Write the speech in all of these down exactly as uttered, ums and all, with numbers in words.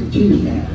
too fast.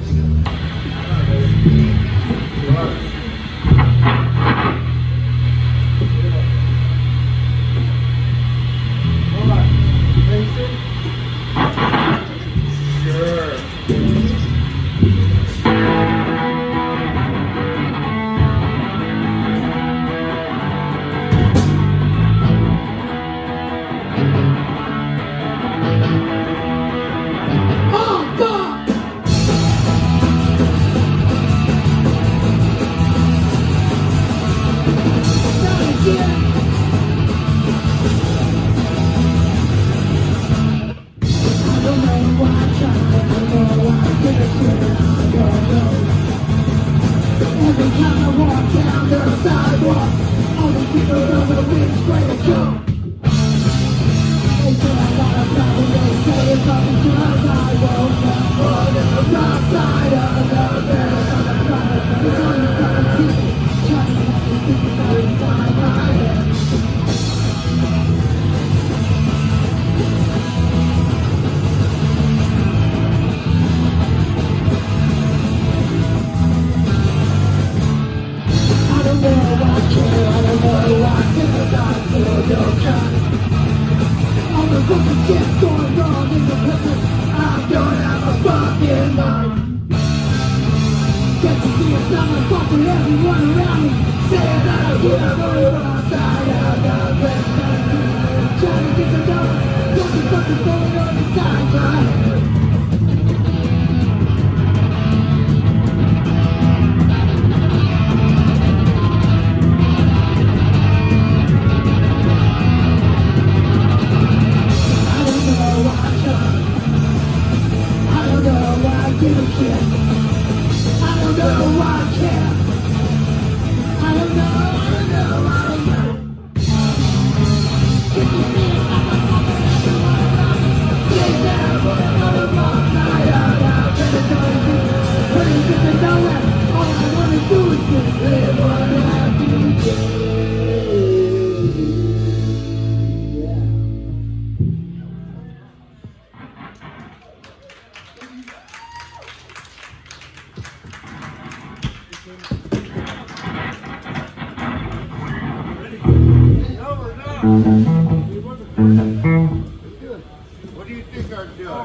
What do you think I'm doing?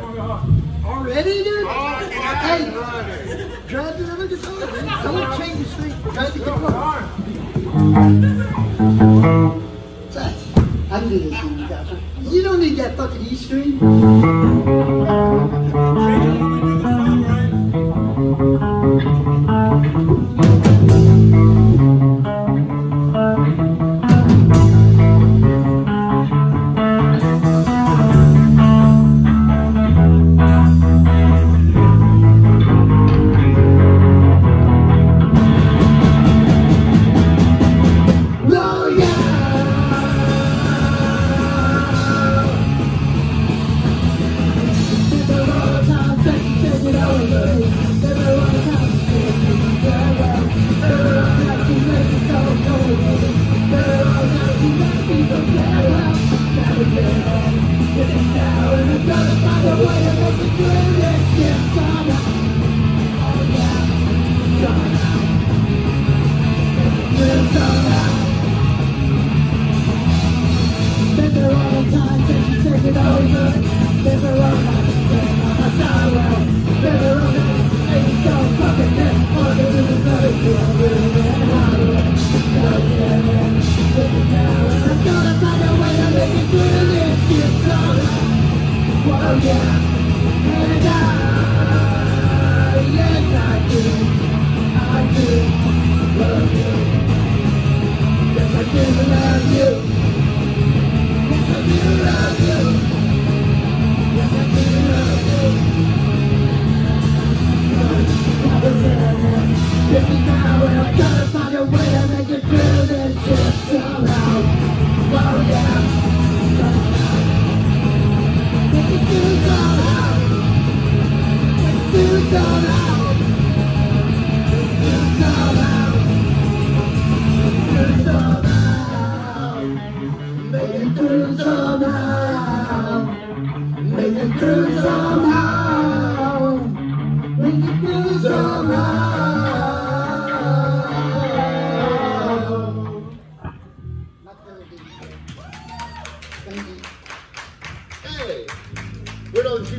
Already, dude? Oh, Hey, running. drive to another guitar. Don't change the street. Drive the guitar. I can do this thing without you. You don't need that fucking E string.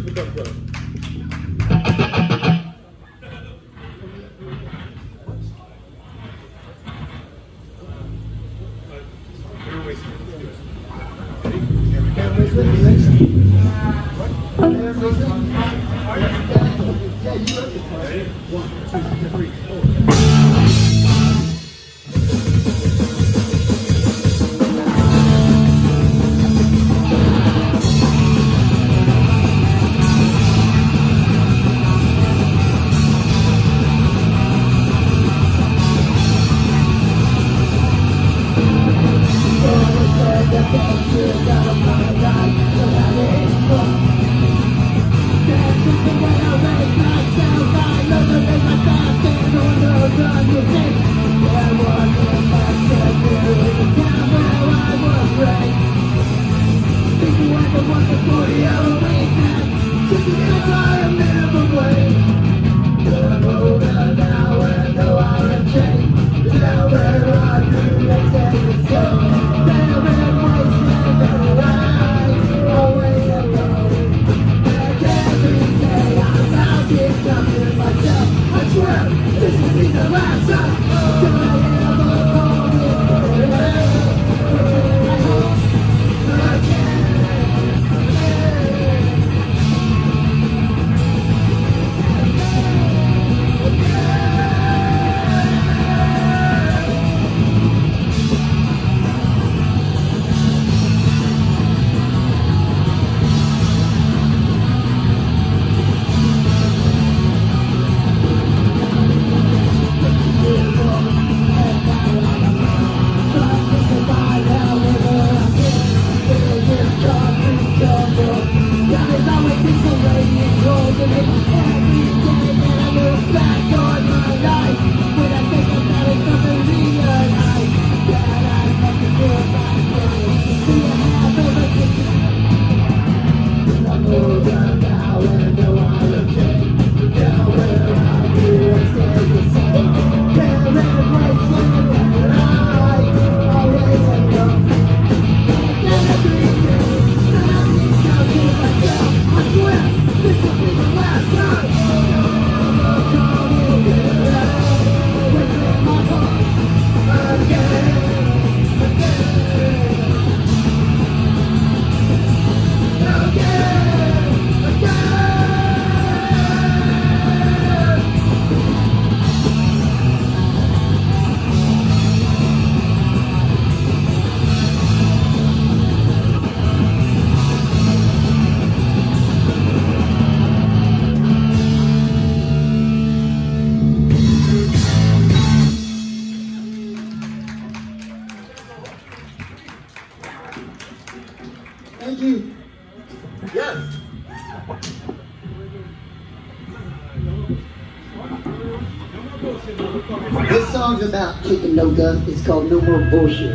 Thank you. Yes. This song's about kicking no dust. It's called No More Bullshit.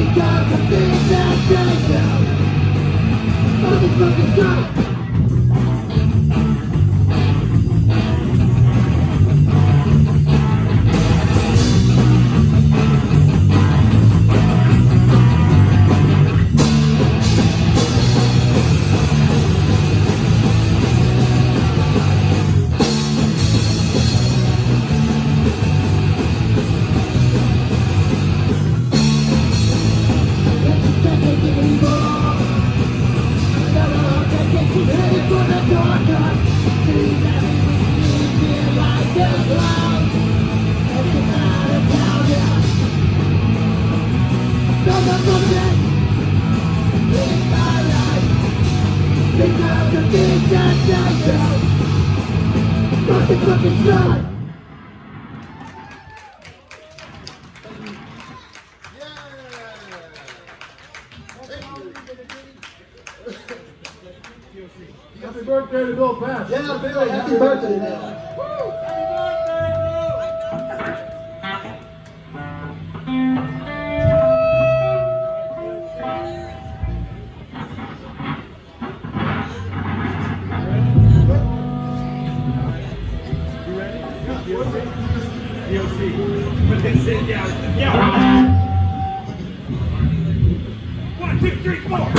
Happy birthday to Bill Pass. Yeah, Bill, happy birthday, man. D O C. But then sit down. Yeah. One, two, three, four.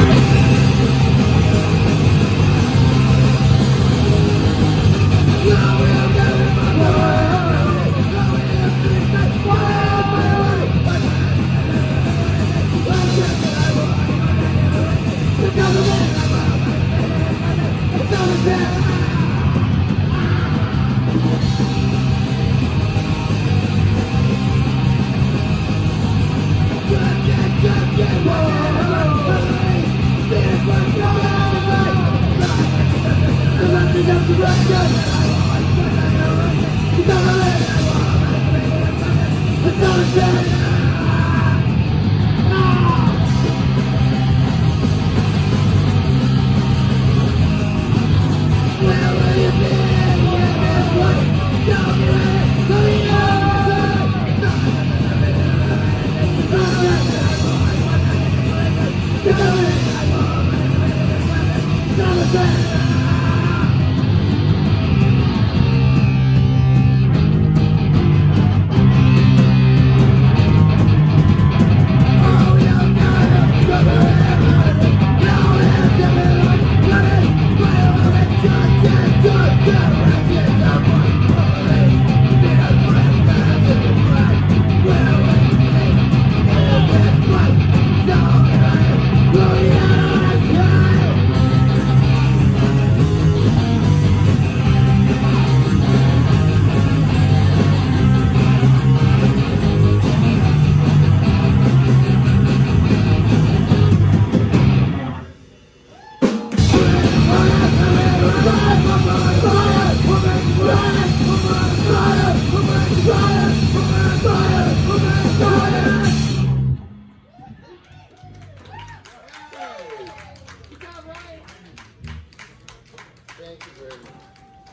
Thank you very much.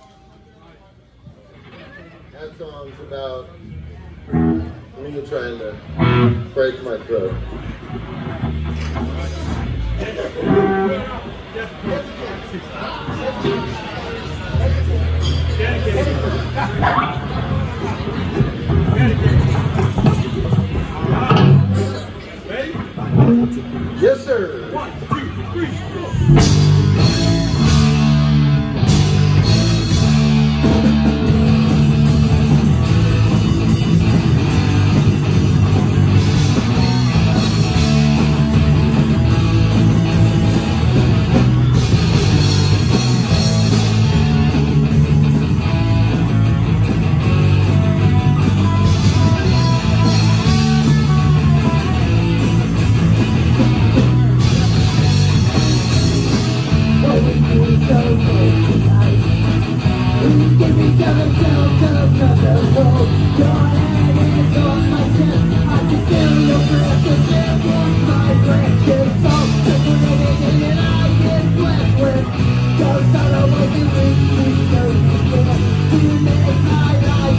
That song's about me trying to break my throat. Yes, sir. One, two, three, four.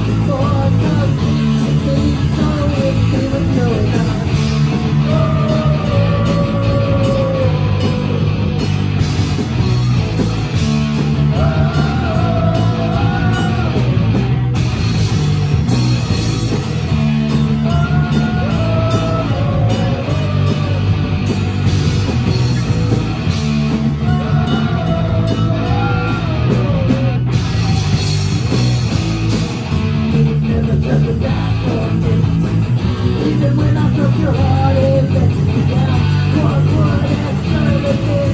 Oh,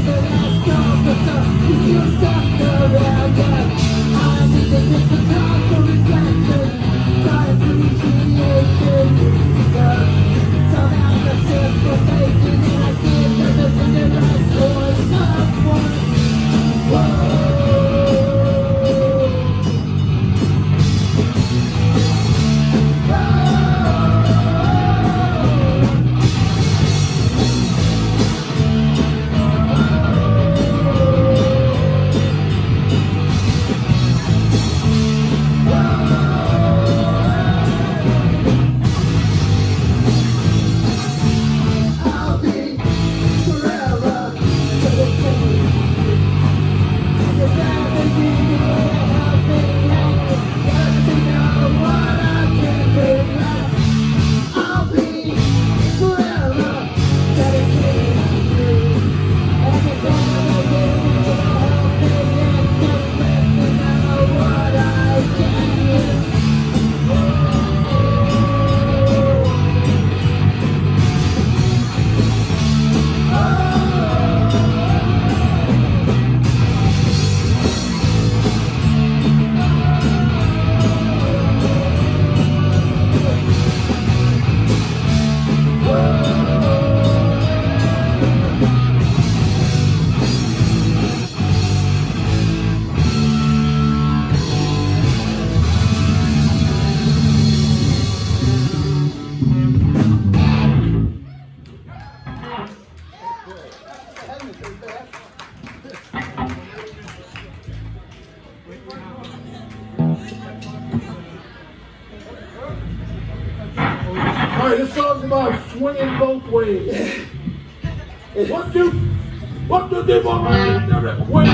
Alright, this song's about swinging both ways. One, two, one, two, three, four, five, six, seven, wait,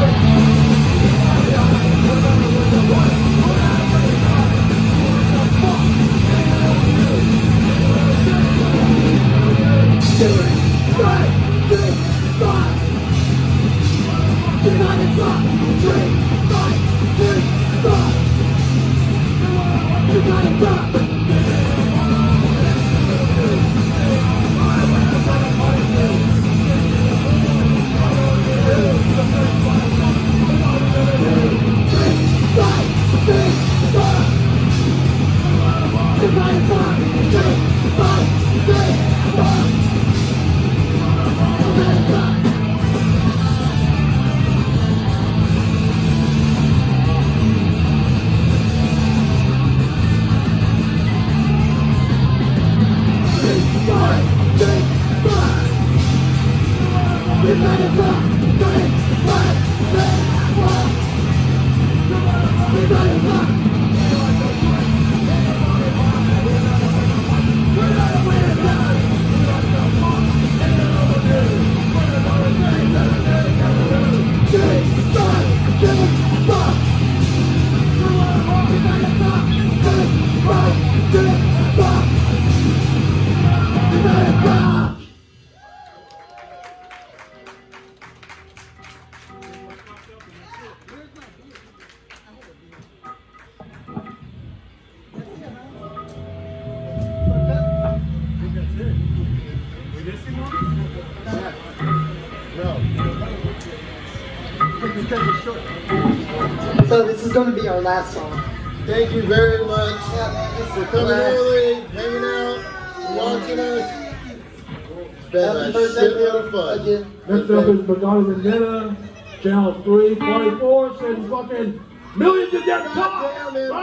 So this is going to be our last song. Thank you very much Yeah, man, this is for coming last. early, hanging out, watching us. It's been Happy a birthday, shitload of Bill, fun. again. next up is Madonna Vendetta, Channel three twenty-four, sending fucking millions of dead cops, Goddamn it,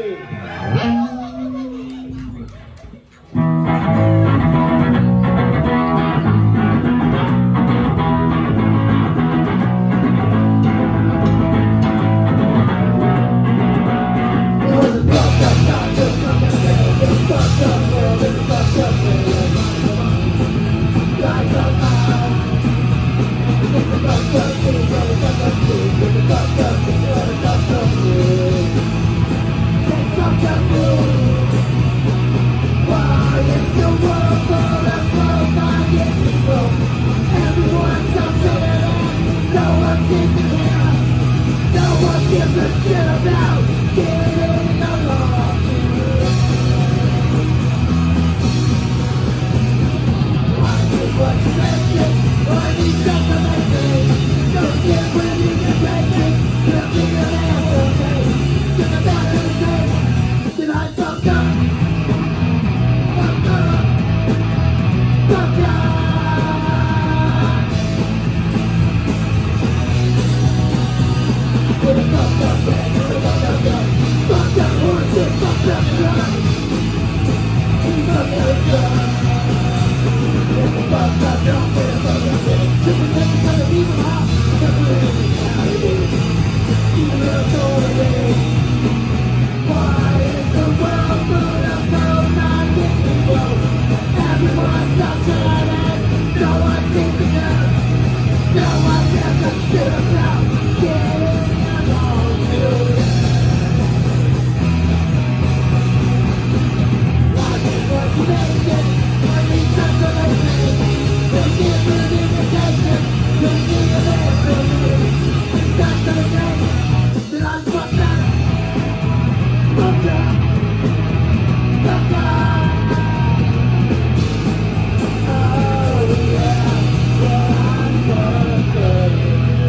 right? Why is the That's the day that I fucked up. Fucked up. Fucked up. Oh yeah, yeah, I'm fucked up.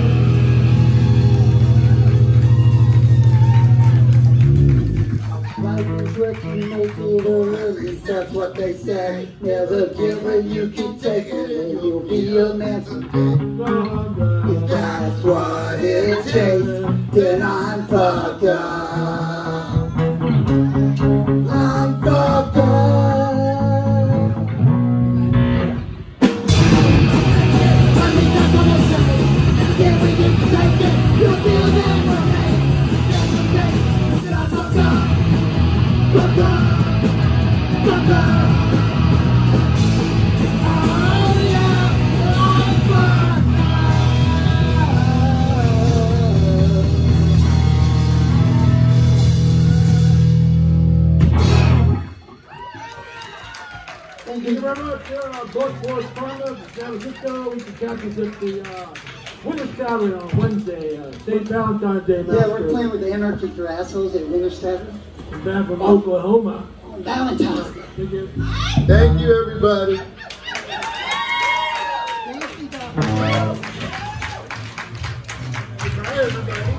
Life is what you make it or lose it, that's what they say. Never give when you keep taking it, you'll be a man someday. If that's what it takes, then I'm fucked up. I'm fucked up. I mean, that's what they say. If we can take it, you'll be a man someday. That's the day that I'm fucked up. Fuck up! Fuck up! Oh yeah! I'm fucked up! Thank you very much, uh, Bush Force Partner, San Francisco. You can catch us at the uh, Winter Tavern on Wednesday, uh, Saint Valentine's Day. Yeah, we're playing with the Anarchic Assholes at Winter Tavern. I'm back from Oklahoma. On Valentine's Day. Thank you. Thank you, everybody. Thank you, Doc. Bye, everybody.